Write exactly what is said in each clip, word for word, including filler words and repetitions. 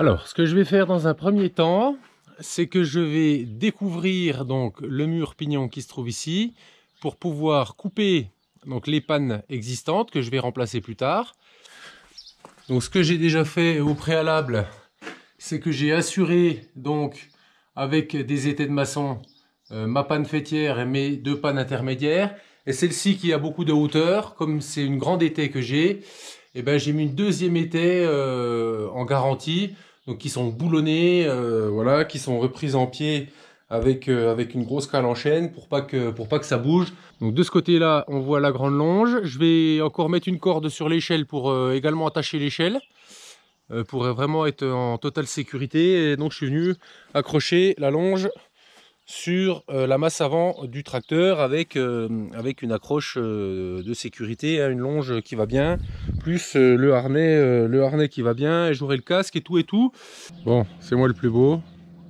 Alors, ce que je vais faire dans un premier temps, c'est que je vais découvrir donc le mur pignon qui se trouve ici pour pouvoir couper donc les pannes existantes que je vais remplacer plus tard. Donc, ce que j'ai déjà fait au préalable, c'est que j'ai assuré donc avec des étais de maçon euh, ma panne fêtière et mes deux pannes intermédiaires. Et celle-ci qui a beaucoup de hauteur, comme c'est une grande étai que j'ai, et ben j'ai mis une deuxième étai euh, en garantie, donc qui sont boulonnés, euh, voilà, qui sont reprises en pied avec euh, avec une grosse cale en chaîne pour pas que pour pas que ça bouge. Donc de ce côté-là, on voit la grande longe. Je vais encore mettre une corde sur l'échelle pour euh, également attacher l'échelle, euh, pour vraiment être en totale sécurité. Et donc je suis venu accrocher la longe sur euh, la masse avant du tracteur avec, euh, avec une accroche euh, de sécurité, hein, une longe qui va bien, plus euh, le, harnais, euh, le harnais qui va bien, et j'aurai le casque et tout et tout. Bon, c'est moi le plus beau.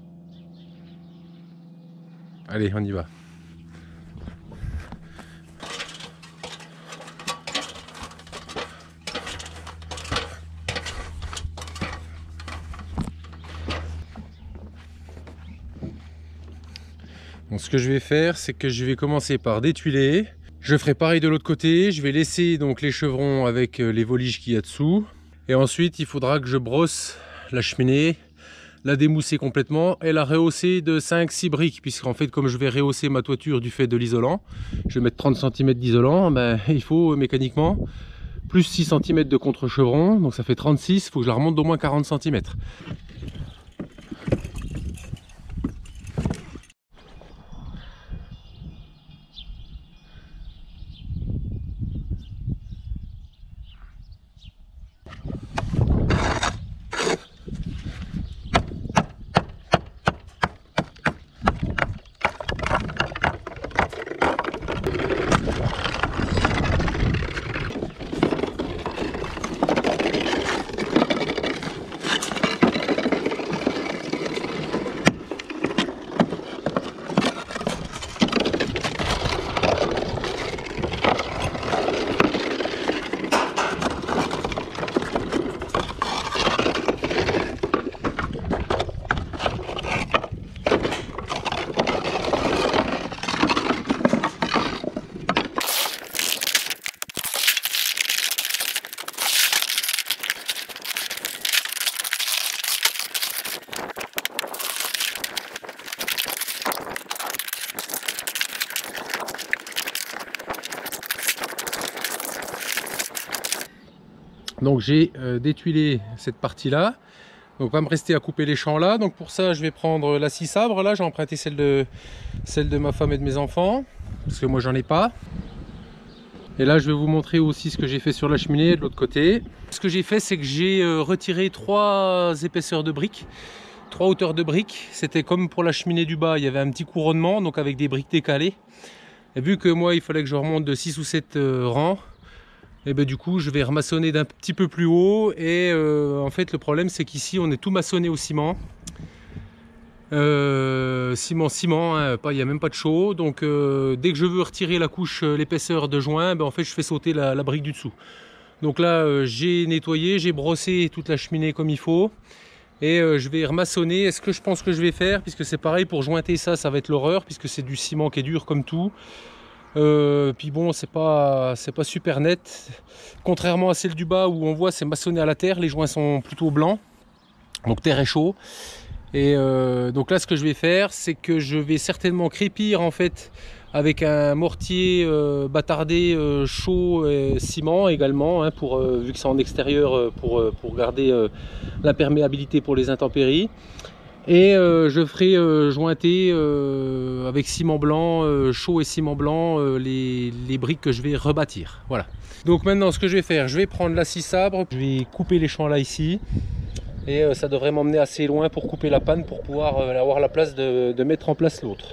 Allez, on y va. Donc, ce que je vais faire, c'est que je vais commencer par détuiler. Je ferai pareil de l'autre côté. Je vais laisser donc les chevrons avec les voliges qu'il y a dessous. Et ensuite, il faudra que je brosse la cheminée, la démousser complètement et la rehausser de cinq six briques. Puisqu'en fait, comme je vais rehausser ma toiture du fait de l'isolant, je vais mettre trente centimètres d'isolant, ben, il faut mécaniquement plus six centimètres de contre-chevron. Donc ça fait trente-six, il faut que je la remonte d'au moins quarante centimètres. Donc j'ai euh, détuilé cette partie là, donc va me rester à couper les champs là. Donc pour ça je vais prendre la scie sabre là, j'ai emprunté celle de, celle de ma femme et de mes enfants, parce que moi j'en ai pas. Et là je vais vous montrer aussi ce que j'ai fait sur la cheminée de l'autre côté. Ce que j'ai fait, c'est que j'ai euh, retiré trois épaisseurs de briques, trois hauteurs de briques. C'était comme pour la cheminée du bas, il y avait un petit couronnement, donc avec des briques décalées. Et vu que moi il fallait que je remonte de six ou sept euh, rangs, et ben du coup je vais remaçonner d'un petit peu plus haut. Et euh, en fait le problème c'est qu'ici on est tout maçonné au ciment, euh, ciment ciment hein, pas, il n'y a même pas de chaux. Donc euh, dès que je veux retirer la couche, l'épaisseur de joint, ben, en fait je fais sauter la, la brique du dessous. Donc là euh, j'ai nettoyé, j'ai brossé toute la cheminée comme il faut, et euh, je vais remaçonner. Et ce que je pense que je vais faire, puisque c'est pareil pour jointer ça, ça va être l'horreur puisque c'est du ciment qui est dur comme tout. Euh, puis bon, c'est pas c'est pas super net, contrairement à celle du bas où on voit c'est maçonné à la terre, les joints sont plutôt blancs, donc terre est chaud. Et euh, donc là ce que je vais faire, c'est que je vais certainement crépir en fait avec un mortier euh, bâtardé euh, chaud et ciment également, hein, pour euh, vu que c'est en extérieur, pour, pour garder euh, l'imperméabilité pour les intempéries. Et euh, je ferai euh, jointer euh, avec ciment blanc, euh, chaud et ciment blanc, euh, les, les briques que je vais rebâtir. Voilà. Donc maintenant ce que je vais faire, je vais prendre la scie sabre, je vais couper les champs là ici. Et euh, ça devrait m'emmener assez loin pour couper la panne, pour pouvoir euh, avoir la place de, de mettre en place l'autre.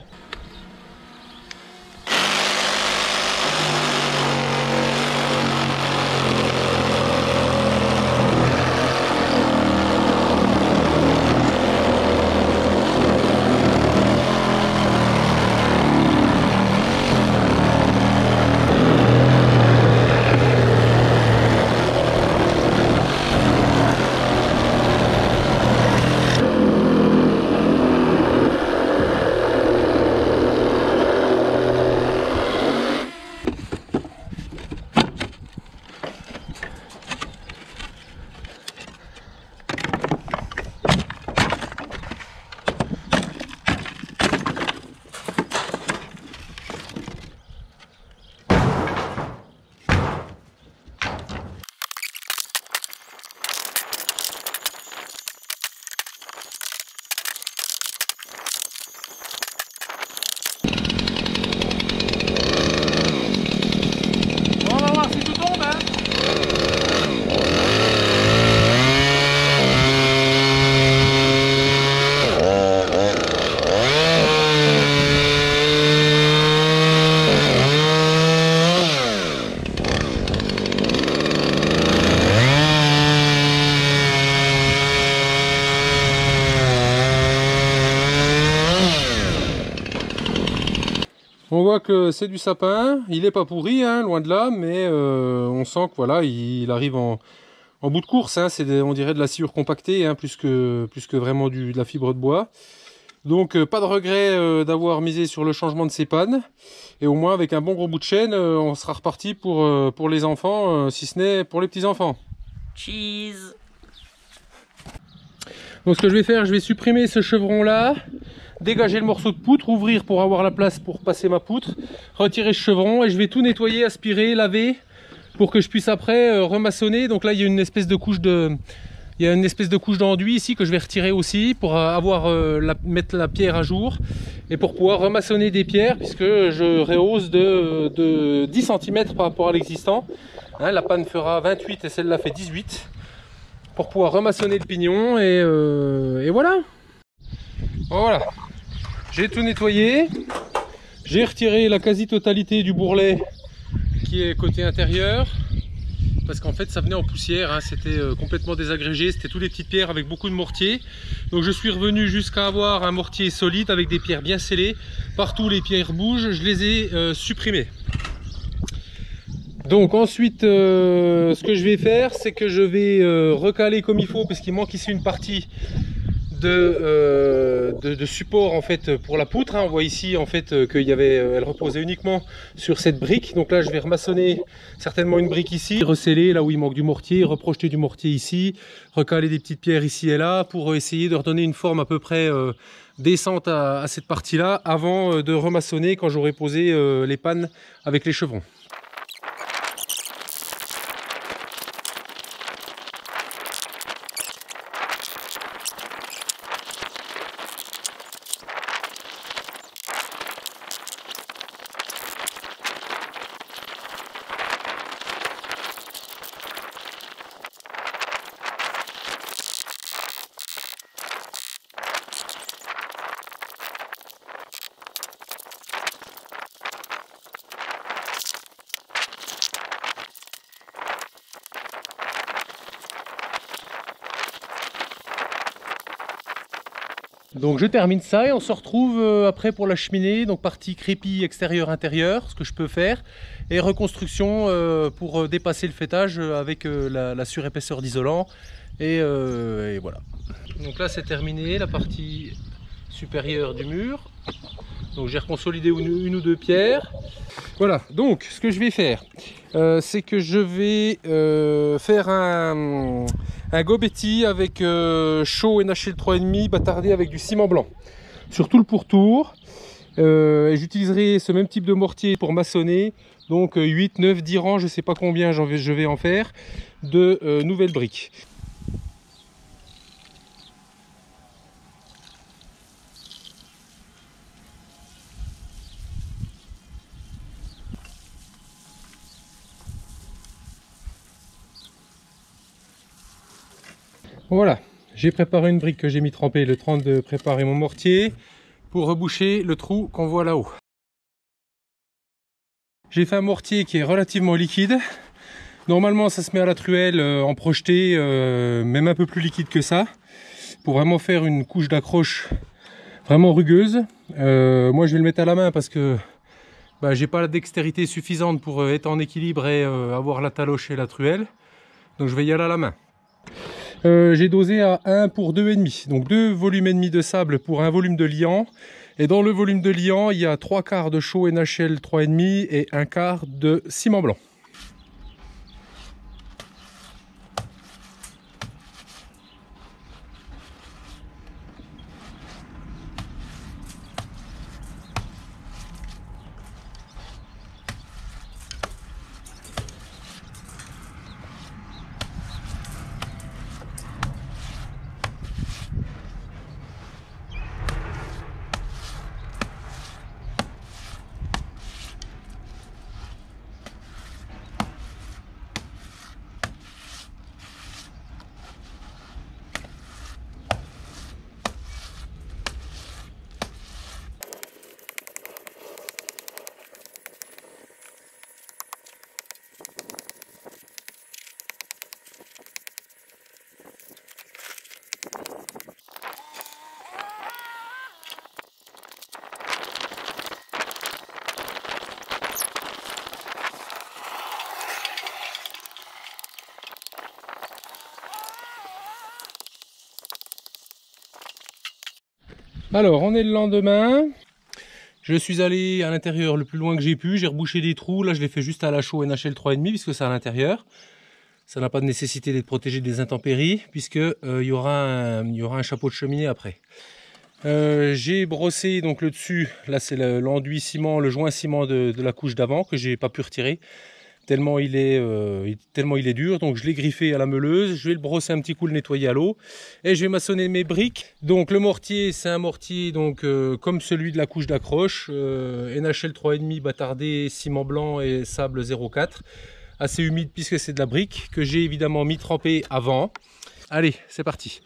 On voit que c'est du sapin, il n'est pas pourri, hein, loin de là, mais euh, on sent que voilà, il arrive en, en bout de course, hein, c'est on dirait de la sciure compactée, hein, plus, que, plus que vraiment du, de la fibre de bois. Donc euh, pas de regret euh, d'avoir misé sur le changement de ces pannes, et au moins avec un bon gros bout de chaîne, euh, on sera reparti pour, euh, pour les enfants, euh, si ce n'est pour les petits-enfants. Cheese. Donc ce que je vais faire, je vais supprimer ce chevron là, dégager le morceau de poutre, ouvrir pour avoir la place pour passer ma poutre, retirer ce chevron et je vais tout nettoyer, aspirer, laver pour que je puisse après euh, remaçonner. Donc là il y a une espèce de couche de il y a une espèce de couche d'enduit ici que je vais retirer aussi pour avoir euh, la, mettre la pierre à jour et pour pouvoir remaçonner des pierres puisque je rehausse de, de dix centimètres par rapport à l'existant. Hein, la panne fera vingt-huit et celle-là fait dix-huit pour pouvoir remaçonner le pignon et, euh, et voilà. Voilà. J'ai tout nettoyé, j'ai retiré la quasi-totalité du bourrelet qui est côté intérieur, parce qu'en fait ça venait en poussière, hein, c'était euh, complètement désagrégé, c'était toutes les petites pierres avec beaucoup de mortier. Donc je suis revenu jusqu'à avoir un mortier solide avec des pierres bien scellées. Partout les pierres bougent, je les ai euh, supprimées. Donc ensuite, euh, ce que je vais faire, c'est que je vais euh, recaler comme il faut, parce qu'il manque ici une partie de, euh, de, de support en fait pour la poutre, hein. On voit ici en fait euh, qu'il y avait, euh, elle reposait uniquement sur cette brique. Donc là je vais remaçonner certainement une brique ici, resceller là où il manque du mortier, reprojeter du mortier ici, recaler des petites pierres ici et là pour essayer de redonner une forme à peu près euh, décente à, à cette partie là avant euh, de remaçonner quand j'aurai posé euh, les pannes avec les chevrons. Donc je termine ça et on se retrouve euh, après pour la cheminée, donc partie crépi extérieur-intérieur, ce que je peux faire, et reconstruction euh, pour euh, dépasser le fêtage avec euh, la, la surépaisseur d'isolant, et, euh, et voilà. Donc là c'est terminé, la partie supérieure du mur. Donc j'ai reconsolidé une, une ou deux pierres. Voilà, donc ce que je vais faire, euh, c'est que je vais euh, faire un, un gobetti avec euh, chaud N H L trois virgule cinq bâtardé avec du ciment blanc sur tout le pourtour. Euh, et j'utiliserai ce même type de mortier pour maçonner, donc huit, neuf, dix rangs, je ne sais pas combien j'en vais, je vais en faire, de euh, nouvelles briques. Voilà, j'ai préparé une brique que j'ai mis tremper le temps de préparer mon mortier pour reboucher le trou qu'on voit là-haut. J'ai fait un mortier qui est relativement liquide. Normalement ça se met à la truelle euh, en projeté, euh, même un peu plus liquide que ça, pour vraiment faire une couche d'accroche vraiment rugueuse. Euh, moi je vais le mettre à la main parce que bah, j'ai pas la dextérité suffisante pour euh, être en équilibre et euh, avoir la taloche et la truelle. Donc je vais y aller à la main. Euh, j'ai dosé à un pour deux virgule cinq, donc deux volumes et demi de sable pour un volume de liant. Et dans le volume de liant, il y a trois quarts de chaux N H L trois virgule cinq et un quart de ciment blanc. Alors, on est le lendemain. Je suis allé à l'intérieur le plus loin que j'ai pu. J'ai rebouché des trous. Là, je l'ai fait juste à la chaux N H L trois virgule cinq puisque c'est à l'intérieur. Ça n'a pas de nécessité d'être protégé des intempéries puisque euh, il y aura un, il y aura un chapeau de cheminée après. Euh, j'ai brossé donc le dessus. Là, c'est l'enduit ciment, le joint ciment de, de la couche d'avant que j'ai pas pu retirer. Tellement il est euh, tellement il est dur, donc je l'ai griffé à la meuleuse, je vais le brosser un petit coup, le nettoyer à l'eau et je vais maçonner mes briques. Donc le mortier, c'est un mortier donc euh, comme celui de la couche d'accroche, euh, N H L trois virgule cinq bâtardé, ciment blanc et sable zéro quatre, assez humide puisque c'est de la brique que j'ai évidemment mis trempé avant. Allez, c'est parti.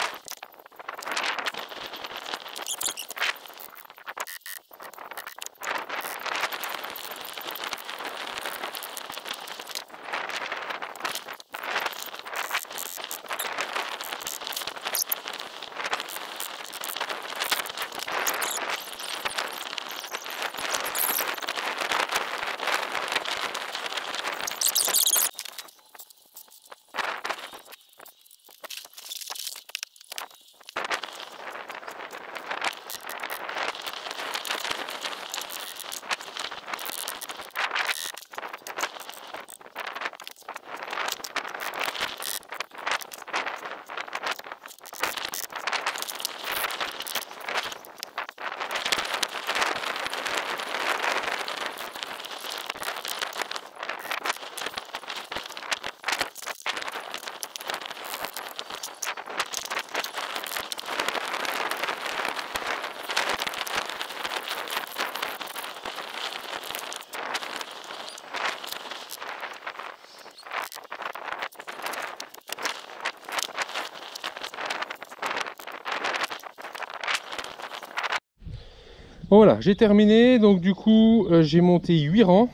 Voilà, j'ai terminé. Donc du coup, euh, j'ai monté huit rangs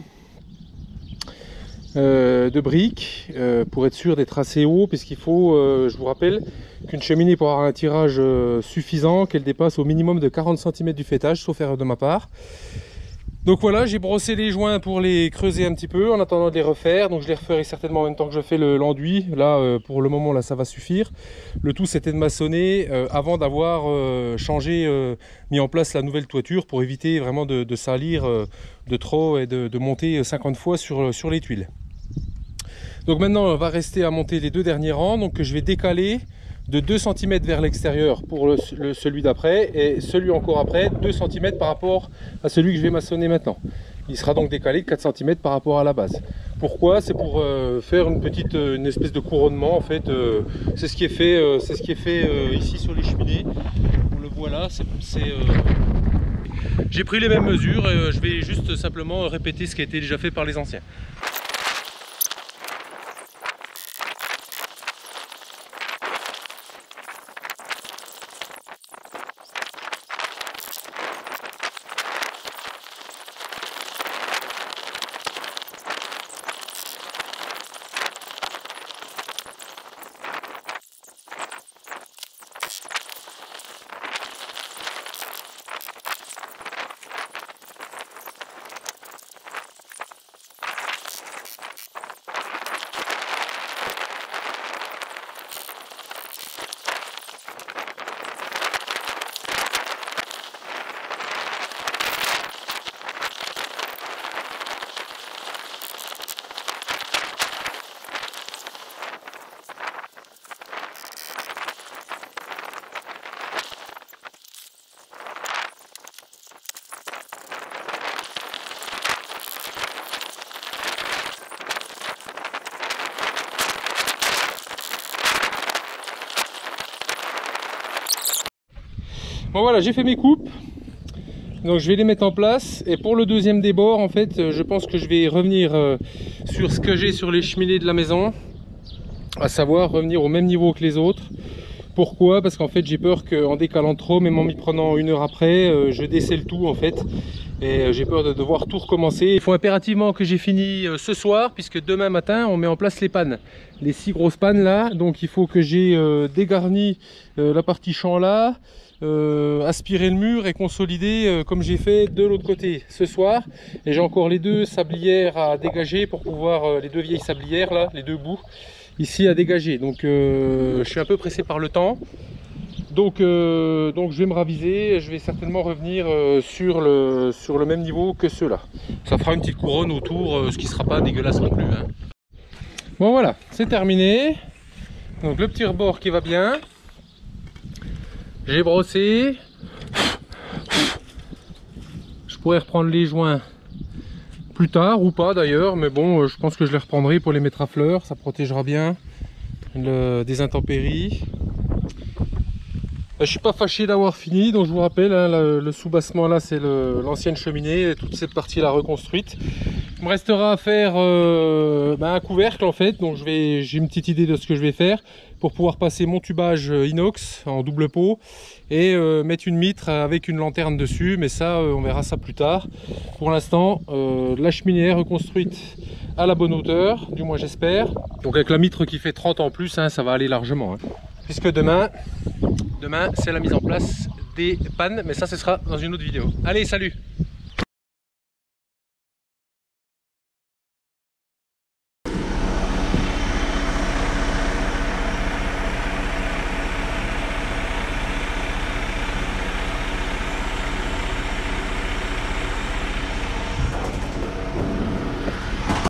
euh, de briques euh, pour être sûr d'être assez haut, puisqu'il faut, euh, je vous rappelle, qu'une cheminée pour avoir un tirage euh, suffisant, qu'elle dépasse au minimum de quarante centimètres du fêtage, sauf erreur de ma part. Donc voilà, j'ai brossé les joints pour les creuser un petit peu en attendant de les refaire. Donc je les referai certainement en même temps que je fais l'enduit. Là, euh, pour le moment, là, ça va suffire. Le tout, c'était de maçonner euh, avant d'avoir euh, changé, euh, mis en place la nouvelle toiture pour éviter vraiment de, de salir euh, de trop et de, de monter cinquante fois sur, sur les tuiles. Donc maintenant, on va rester à monter les deux derniers rangs. Donc je vais décaler de deux centimètres vers l'extérieur pour le, le, celui d'après, et celui encore après deux centimètres par rapport à celui que je vais maçonner maintenant. Il sera donc décalé de quatre centimètres par rapport à la base. Pourquoi? C'est pour euh, faire une petite euh, une espèce de couronnement en fait. Euh, c'est ce qui est fait, euh, c'est ce qui est fait euh, ici sur les cheminées. On le voit là. C'est, euh... J'ai pris les mêmes mesures et euh, je vais juste simplement répéter ce qui a été déjà fait par les anciens. Bon voilà, j'ai fait mes coupes, donc je vais les mettre en place. Et pour le deuxième débord, en fait, je pense que je vais revenir euh, sur ce que j'ai sur les cheminées de la maison, à savoir revenir au même niveau que les autres. Pourquoi? Parce qu'en fait j'ai peur qu'en décalant trop, même en m'y prenant une heure après, euh, je décèle tout en fait. Et j'ai peur de devoir tout recommencer. Il faut impérativement que j'ai fini ce soir, puisque demain matin on met en place les pannes, les six grosses pannes là. Donc il faut que j'ai euh, dégarni euh, la partie champ là, euh, aspiré le mur et consolidé euh, comme j'ai fait de l'autre côté ce soir. Et j'ai encore les deux sablières à dégager pour pouvoir, euh, les deux vieilles sablières là, les deux bouts ici à dégager. Donc euh, je suis un peu pressé par le temps. Donc, euh, donc je vais me raviser et je vais certainement revenir euh, sur, le, sur le même niveau que ceux-là. Ça fera une petite couronne autour, euh, ce qui sera pas dégueulasse non plus, hein. Bon voilà, c'est terminé. Donc le petit rebord qui va bien. J'ai brossé. Je pourrais reprendre les joints plus tard ou pas d'ailleurs, mais bon, je pense que je les reprendrai pour les mettre à fleur. Ça protégera bien le, des intempéries. Je suis pas fâché d'avoir fini, donc je vous rappelle, hein, le, le soubassement là c'est l'ancienne cheminée, et toute cette partie là reconstruite. Il me restera à faire euh, bah, un couvercle en fait, donc je vais, j'ai une petite idée de ce que je vais faire pour pouvoir passer mon tubage inox en double pot et euh, mettre une mitre avec une lanterne dessus, mais ça euh, on verra ça plus tard. Pour l'instant euh, la cheminée est reconstruite à la bonne hauteur, du moins j'espère. Donc avec la mitre qui fait trente en plus, hein, ça va aller largement, hein. Puisque demain, demain c'est la mise en place des pannes, mais ça ce sera dans une autre vidéo. Allez, salut!